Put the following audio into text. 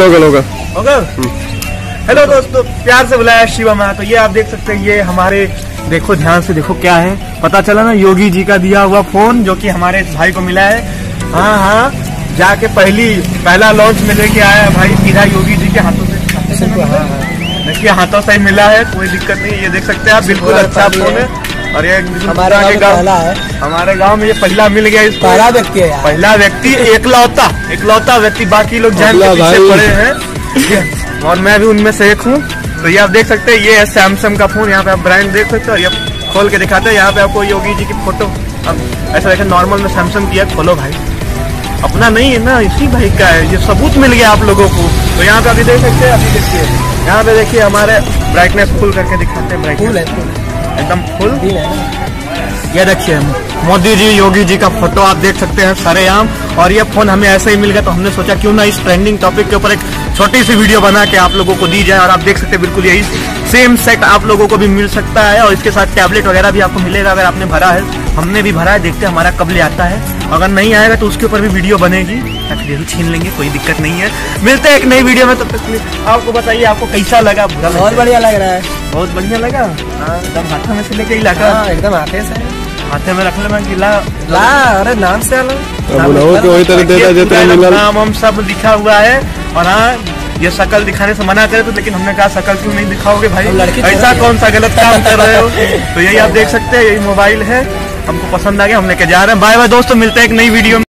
होगा। हेलो दोस्तों, प्यार से बुलाया शिवम है। तो ये आप देख सकते हैं, ये हमारे देखो, ध्यान से देखो क्या है, पता चला ना, योगी जी का दिया हुआ फोन जो कि हमारे भाई को मिला है। हाँ, जाके पहला लॉन्च में लेके आया है भाई सीधा योगी जी के हाथों से। देखिए हाथों से ही मिला है, कोई दिक्कत नहीं। ये देख सकते हैं आप, बिल्कुल अच्छा फोन है। और ये हमारे गांव में ये पहला मिल गया इसको। पहला व्यक्ति, एकलौता व्यक्ति, बाकी लोग जान के पीछे पड़े हैं और मैं भी उनमें से एक हूँ। तो ये आप देख सकते हैं, ये है सैमसंग का फोन। यहाँ पे आप ब्रांड देख सकते हो। ये खोल के दिखाते हैं, यहाँ पे आपको योगी जी की फोटो। अब ऐसा देखें, नॉर्मल में सैमसंग की है। खोलो भाई, अपना नहीं है ना, इसी भाई का है। ये सबूत मिल गया आप लोगों को। तो यहाँ पे अभी देख सकते हैं, अभी देखिए यहाँ पे देखिए, हमारे ब्राइटनेस फुल करके दिखाते हैं। ब्राइटनेस एकदम फुल। ये देखिए मोदी जी, योगी जी का फोटो आप देख सकते हैं सरेआम। और ये फोन हमें ऐसे ही मिल गया, तो हमने सोचा क्यों ना इस ट्रेंडिंग टॉपिक के ऊपर एक छोटी सी वीडियो बना के आप लोगों को दी जाए। और आप देख सकते हैं बिल्कुल यही सेम सेट आप लोगों को भी मिल सकता है। और इसके साथ टैबलेट वगैरह भी आपको मिलेगा अगर आपने भरा है। हमने भी भरा है, देखते हैं हमारा कब ले आता है। अगर नहीं आएगा तो उसके ऊपर भी वीडियो बनेगी, जरूर छीन लेंगे, कोई दिक्कत नहीं है। मिलते हैं एक नई वीडियो में, तब तक आपको बताइए आपको कैसा लगा। बुरा बहुत बढ़िया लग रहा है, बहुत बढ़िया लगा। एकदम हाथों में से लेके ही लगा, एकदम हाथे में रख ले मैं गिला। अरे नाम से नाम हम सब लिखा हुआ है। और हाँ, ये शकल दिखाने से मना करे तो, लेकिन हमने कहा शकल क्यों नहीं दिखाओगे भाई, ऐसा कौन सा गलत काम कर रहे हो। तो यही आप देख सकते हैं, यही मोबाइल है, हमको पसंद आ गया, हम लेके जा रहे हैं। बाय बाय दोस्तों, मिलते हैं एक नई वीडियो में।